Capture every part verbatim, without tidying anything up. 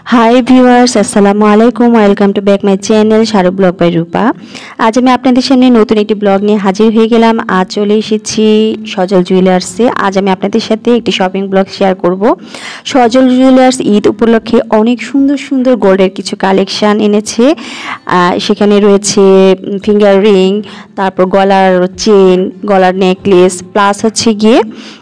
High viewers, আসসালামু আলাইকুম। Welcome to back my channel শারুপ ব্লগ বাই রূপা। আজ আমি আপনাদের সামনে নতুন একটি ব্লগ নিয়ে হাজির হয়ে গেলাম। আজ চলে এসেছি সজল জুয়েলার্সে। আজ আমি আপনাদের সাথে একটি শপিং ব্লগ শেয়ার করব। সজল জুয়েলার্স ঈদ উপলক্ষে অনেক সুন্দর সুন্দর গোল্ডের কিছু কালেকশান এনেছে। সেখানে রয়েছে ফিঙ্গার রিং, তারপর গলার চেন, গলার নেকলেস, প্লাস হচ্ছে গিয়ে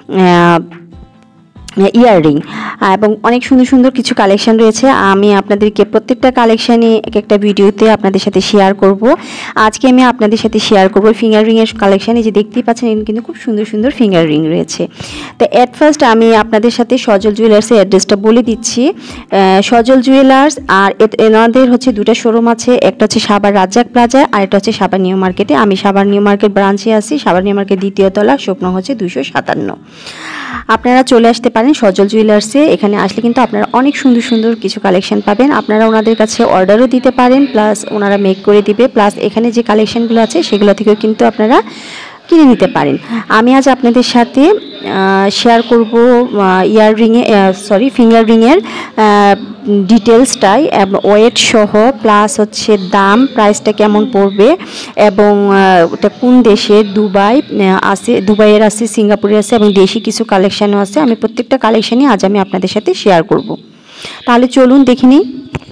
ইয়াররিং এবং অনেক সুন্দর সুন্দর কিছু কালেকশন রয়েছে। আমি আপনাদেরকে প্রত্যেকটা কালেকশানই এক একটা ভিডিওতে আপনাদের সাথে শেয়ার করব। আজকে আমি আপনাদের সাথে শেয়ার করব ফিঙ্গার রিংয়ের কালেকশান। এই যে দেখতেই পাচ্ছেন, এখানে কিন্তু খুব সুন্দর সুন্দর ফিঙ্গার রিং রয়েছে। তো অ্যাট ফার্স্ট আমি আপনাদের সাথে সজল জুয়েলার্সের অ্যাড্রেসটা বলে দিচ্ছি। সজল জুয়েলার্স আর এনাদের হচ্ছে দুটো শোরুম আছে, একটা হচ্ছে সাভার রাজ্জাক প্লাজায় আর একটা হচ্ছে সাভার নিউ মার্কেটে। আমি সাভার নিউ মার্কেট ব্রাঞ্চে আছি। সাভার নিউ মার্কেট দ্বিতীয় তলা, স্বপ্ন হচ্ছে দুশো সাতান্ন। আপনারা চলে আসতে পারেন সজল জুয়েলার্সে। এখানে আসলে কিন্তু আপনারা অনেক সুন্দর সুন্দর কিছু কালেকশন পাবেন। আপনারা ওনাদের কাছে অর্ডারও দিতে পারেন, প্লাস ওনারা মেক করে দিবে, প্লাস এখানে যে কালেকশনগুলো আছে সেগুলো থেকেও কিন্তু আপনারা কিনে নিতে পারেন। আমি আজ আপনাদের সাথে শেয়ার করব ইয়াররিংয়ে সরি ফিঙ্গার রিংয়ের ডিটেলসটাই, ওয়েট সহ, প্লাস হচ্ছে দাম, প্রাইসটা কেমন পড়বে এবং ওটা কোন দেশে, দুবাই আছে, দুবাইয়ের আছে, সিঙ্গাপুরের আছে এবং দেশি কিছু কালেকশানও আছে। আমি প্রত্যেকটা কালেকশানই আজ আমি আপনাদের সাথে শেয়ার করব। তাহলে চলুন দেখে নিই।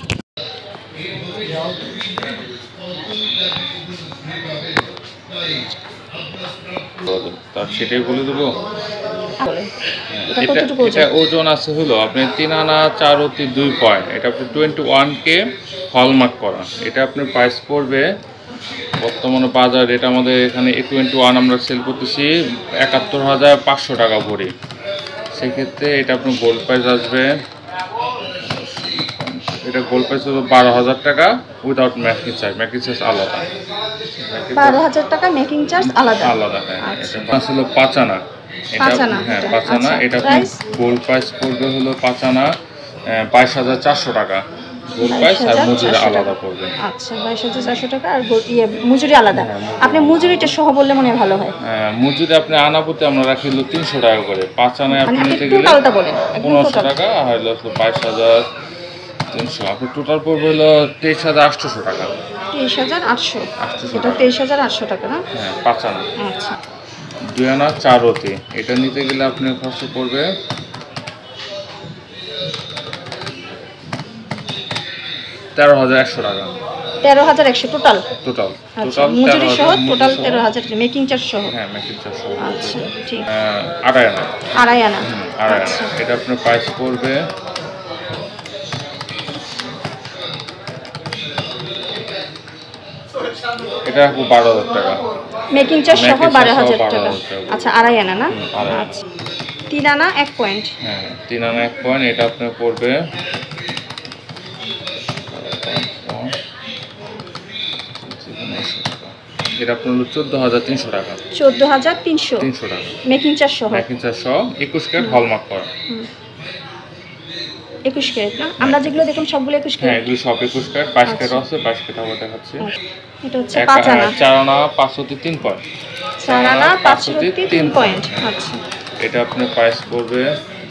সেটাই বলে দেবো। এটা ওজন আছে হলো আপনি তিন আনা চার অতি দুই পয়েন্ট। এটা আপনি টোয়েন্টি ওয়ান কে হলমার্ক করা। এটা আপনার প্রাইস পড়বে বর্তমানে বাজার রেট আমাদের এখানে এ টোয়েন্টি ওয়ান আমরা সেল করতেছি একাত্তর হাজার পাঁচশো টাকা ভরি। সেক্ষেত্রে এটা আপনার গোল্ড প্রাইস আসবে, এটা গোল্ড প্রাইস হবে বারো হাজার টাকা without making charge. Making charge আলাদা, বারো হাজার টাকা মেকিং চার্জ আলাদা আলাদা হ্যাঁ। এটা হলো পাঁচ আনা। এটা হ্যাঁ পাঁচ আনা। এটা গোল্ড প্রাইস পড়বে হলো পাঁচ আনা বাইশ হাজার চারশো টাকা গোল্ড প্রাইস, আর মজুরি আলাদা পড়বে। আচ্ছা, বাইশ হাজার চারশো টাকা আর ইয়ে মজুরি আলাদা। আপনি মজুরিটা সহ বললে মনে ভালো হয়। হ্যাঁ, মজুরি আপনি আনা প্রতি আমরা রাখি হলো তিনশো টাকা করে। পাঁচ আনায় আপনি নিতে গেলে পনেরোশো টাকা, আর হলো বাইশ হাজার তিনশো। আপনি টোটাল পড়বে হলো তেইশ হাজার আটশোশো টাকা। তেইশ হাজার আটশো এটা তেইশ হাজার আটশো টাকা না? হ্যাঁ, পাঁচ আনা। আচ্ছা, দুই আনা চার অতি এটা নিতে গেলে আপনার খরচ পড়বে তেরো হাজার একশো টাকা। তেরো হাজার একশো টোটাল টোটাল টোটাল মজুরি সহ টোটাল তেরো হাজার মেকিং চার্জ সহ। হ্যাঁ, মেকিং চার্জ সহ। আচ্ছা, ঠিক। আড়াই আনা আড়াই আনা আড়াই আনা এটা আপনার প্রাইস পড়বে এটা বারো হাজার টাকা মেকিং চার্জ সহ বারো হাজার টাকা। আচ্ছা, আড়াই আনা না? আচ্ছা, তিন আনা এক পয়েন্ট। হ্যাঁ, তিন আনা এক পয়েন্ট এটা আপনার পড়বে এটা আপনার হলো চোদ্দ হাজার তিনশো টাকা। চোদ্দ হাজার তিনশো তিনশো টাকা মেকিং চার্জ সহ। মেকিং চার্জ সহ একুশ ক্যারেট হলমার্ক করা। একুশ ক্যারেট না? আমরা যেগুলো দেখুন সবগুলো একুশ ক্যারেট। হ্যাঁ, এগুলো সব একুশ ক্যারেট। বাইশ ক্যারেট আছে, বাইশ ক্যারেট আবার দেখাচ্ছি। এটা হচ্ছে পাঁচ আনা চার আনা পাঁচ অতি তিন পয়েন্ট। চার আনা পাঁচ অতি তিন পয়েন্ট। আচ্ছা, এটা আপনার প্রাইস পড়বে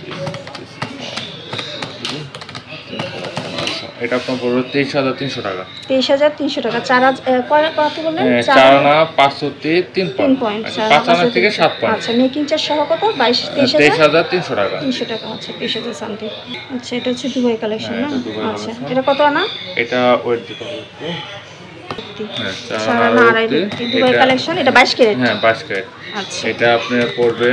এটা আপনার পড়বে তেইশ হাজার তিনশো টাকা। তেইশ হাজার তিনশো টাকা। চার কত বললেন? চার আনা পাঁচ অতি তিন পয়েন্ট। পাঁচ আনা থেকে সাত পয়েন্ট। আচ্ছা, মেকিং চার্জ সহ কত? বাইশ তেইশ হাজার তিনশো টাকা। তিনশো টাকা। আচ্ছা, তেইশ হাজার সামথিং। আচ্ছা, এটা হচ্ছে দুবাই কালেকশন না? আচ্ছা, এটা কত আনা? এটা ওয়েট দিতে হবে একটু। হ্যাঁ, চার আনা আড়াই দুবাই কালেকশন। এটা বাইশ ক্যারেট। হ্যাঁ, বাইশ ক্যারেট। আচ্ছা, এটা আপনার পড়বে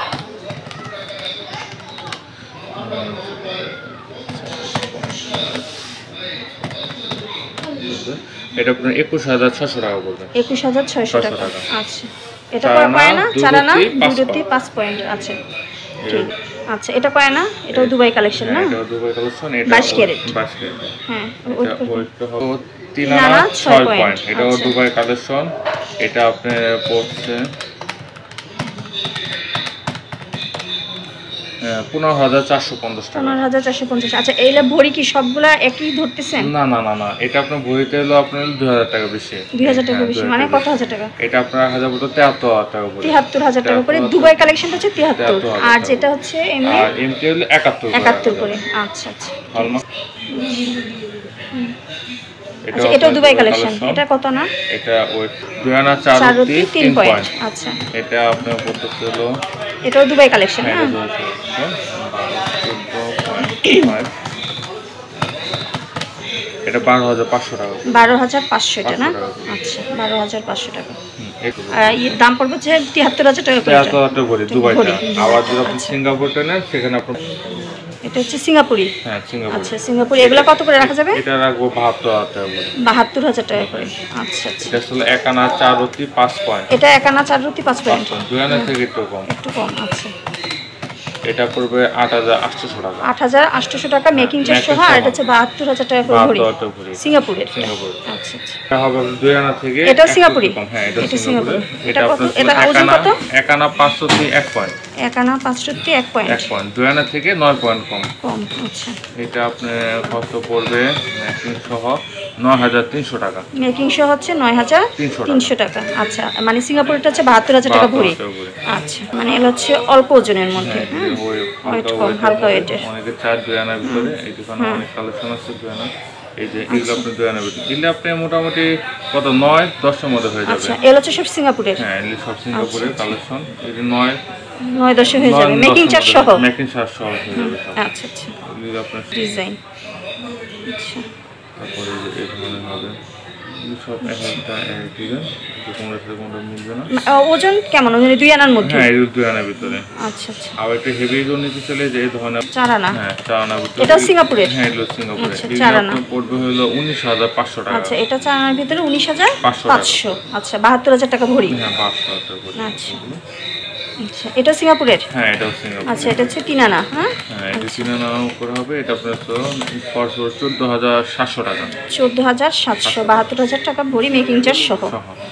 এটা আপনার একুশ হাজার ছশো টাকা পড়বে। একুশ হাজার ছয়শো টাকা। আচ্ছা, এটা কয় না? চার আনা দুই পাঁচ পয়েন্ট। আচ্ছা, ঠিক। আচ্ছা, এটা কয় না? এটাও দুবাই কালেকশন না? এটাও দুবাই কালেকশন। এটা বাইশ ক্যারেট। বাইশ ক্যারেট। হ্যাঁ, এটা ওইটা হলো তিন আনা ছয় পয়েন্ট। এটাও দুবাই কালেকশন। এটা আপনার পড়ছে পনেরো হাজার চারশো পঞ্চাশ টাকা। পনেরো হাজার চারশো পঞ্চাশ। আচ্ছা এইগুলা ভরি কি সবগুলা একই ধরতেছেন? না না না না, এটা আপনার ভরিতে হলো আপনার দুই হাজার টাকা বেশি। দুই হাজার টাকা বেশি মানে কত হাজার টাকা? এটা আপনার হাজার বলতে তেহাত্তর হাজার টাকা পড়ে। তেহাত্তর হাজার টাকা করে। দুবাই কালেকশনটা হচ্ছে তেহাত্তর, আর যেটা হচ্ছে এমনি আর এমটি হলো একাত্তর একাত্তর করে। আচ্ছা আচ্ছা হলমার্ক। আচ্ছা এটা দুবাই কালেকশন, এটা কত না? এটা ওই দুই আনা চার রুটি তিন পয়েন্ট। আচ্ছা এটা আপনার পড়তেছে হলো, এটাও দুবাই কালেকশন না? এটা বারো হাজার পাঁচশো টাকা। বারো হাজার পাঁচশো এটা না? আচ্ছা বারো হাজার পাঁচশো টাকা। এর দাম পড়বে হচ্ছে তিয়াত্তর হাজার টাকা করে। তিয়াত্তর হাজার টাকা করে দুবাইটা। আবার যদি আপনি সিঙ্গাপুরটা নেন সেখানে আপনার এটা হচ্ছে সিঙ্গাপুরি। হ্যাঁ সিঙ্গাপুর। আচ্ছা সিঙ্গাপুরি এগুলা কত করে রাখা যাবে? এটা রাখবো বাহাত্তর হাজার টাকা করে। বাহাত্তর হাজার টাকা করে। আচ্ছা আচ্ছা। এটা আসলে এক আনা চার রুটি পাঁচ পয়েন্ট। এটা এক আনা চার রুটি পাঁচ পয়েন্ট। দুই আনা থেকে একটু কম। একটু কম। আচ্ছা এটা পড়বে আট হাজার আটশোশো টাকা। আট হাজার আটশোশো টাকা মেকিং চার্জ সহ। আর এটা হচ্ছে বাহাত্তর হাজার টাকা করে ভরি। সিঙ্গাপুরের। সিঙ্গাপুর। আচ্ছা আচ্ছা। এটা হবে দুই আনা থেকে। এটা সিঙ্গাপুরি। হ্যাঁ এটা সিঙ্গাপুরি। এটা কত? এটা ওজন কত? এক আনা পাঁচ রুটি এক পয়েন্ট। এক আনা পাঁচ রুটি এক পয়েন্ট। এক পয়েন্ট। দুই আনা থেকে নয় পয়েন্ট কম। কম। আচ্ছা। এটা আপনার কত পড়বে মেকিং সহ নয় হাজার তিনশো টাকা। মেকিং সহ হচ্ছে নয় হাজার তিনশো টাকা। আচ্ছা মানে সিঙ্গাপুরটা হচ্ছে বাহাত্তর হাজার টাকা ভরি। আচ্ছা মানে এগুলো হচ্ছে অল্প ওজনের মধ্যে। হ্যাঁ ওয়েট কম, হালকা ওয়েটের। অনেকে চার দুই আনার ভিতরে এই দোকানে অনেক কালেকশন আছে দুই আনা। এই যে এগুলো আপনি দুই আনার ভিতরে দিলে আপনি মোটামুটি কত নয় দশের মধ্যে হয়ে যাবে। আচ্ছা এগুলো হচ্ছে সব সিঙ্গাপুরের। হ্যাঁ এগুলো সব সিঙ্গাপুরের কালেকশন। এই যে নয় নয় দশে হয়ে যাবে মেকিং চার্জ সহ। মেকিং চার্জ সহ হয়ে যাবে সব। আচ্ছা আচ্ছা। এগুলো আপনার ডিজাইন। আচ্ছা তারপরে এই ধরনের হবে সব এক একটা এক ডিজাইন। কোনটা থেকে কোনটা মিলবে না। ওজন কেমন? ওজন দুই আনার মধ্যে? হ্যাঁ এই দুই আনার ভিতরে। আচ্ছা আচ্ছা। আর একটা হেভি ওজন নিতে চলে যে এই ধরনের চার আনা। হ্যাঁ চার আনার ভিতরে। এটা সিঙ্গাপুরের? হ্যাঁ এগুলো সিঙ্গাপুরের। আচ্ছা চার আনা পড়বে হলো উনিশ হাজার পাঁচশো টাকা। আচ্ছা এটা চার আনার ভিতরে উনিশ হাজার পাঁচশো। আচ্ছা বাহাত্তর হাজার টাকা ভরি। হ্যাঁ বাহাত্তর হাজার টাকা ভরি। আচ্ছা আচ্ছা এটা সিঙ্গাপুরের? হ্যাঁ এটাও সিঙ্গাপুর। আচ্ছা এটা হচ্ছে তিন আনা। হ্যাঁ হ্যাঁ এটা তিন আনা করে হবে। এটা আপনার তো চোদ্দ হাজার সাতশো টাকা। চোদ্দ হাজার সাতশো। বাহাত্তর হাজার টাকা ভরি মেকিং চার্জ সহ।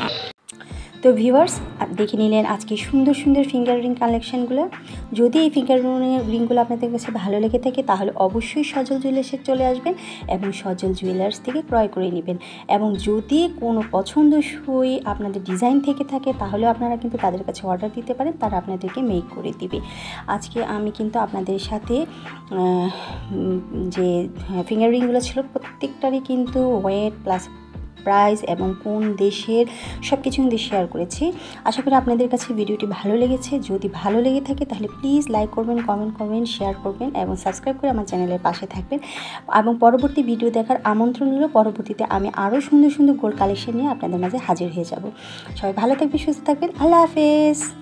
তো ভিউয়ার্স দেখে নিলেন আজকে সুন্দর সুন্দর ফিঙ্গার রিং কালেকশানগুলো। যদি এই ফিঙ্গার রিংগুলো আপনাদের কাছে ভালো লেগে থাকে তাহলে অবশ্যই সজল জুয়েলার্সে চলে আসবেন এবং সজল জুয়েলার্স থেকে ক্রয় করে নেবেন। এবং যদি কোনো পছন্দসই আপনাদের ডিজাইন থেকে থাকে তাহলে আপনারা কিন্তু তাদের কাছে অর্ডার দিতে পারেন, তারা আপনাদেরকে মেক করে দিবে। আজকে আমি কিন্তু আপনাদের সাথে যে ফিঙ্গার রিংগুলো ছিল প্রত্যেকটারই কিন্তু ওয়েট প্লাস প্রাইস এবং কোন দেশের সব কিছু কিন্তু শেয়ার করেছি। আশা করি আপনাদের কাছে ভিডিওটি ভালো লেগেছে। যদি ভালো লেগে থাকে তাহলে প্লিজ লাইক করবেন, কমেন্ট করবেন, শেয়ার করবেন এবং সাবস্ক্রাইব করে আমার চ্যানেলের পাশে থাকবেন। এবং পরবর্তী ভিডিও দেখার আমন্ত্রণ হলো। পরবর্তীতে আমি আরও সুন্দর সুন্দর গোল্ড কালেকশন নিয়ে আপনাদের মাঝে হাজির হয়ে যাব। সবাই ভালো থাকবেন, সুস্থ থাকবেন। আল্লাহ হাফেজ।